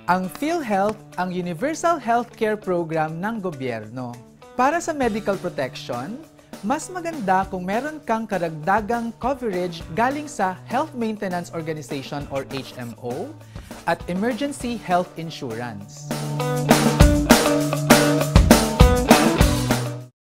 Ang Philhealth ang universal healthcare program ng gobyerno. Para sa medical protection, mas maganda kung meron kang karagdagang coverage galing sa Health Maintenance Organization or HMO at Emergency Health Insurance.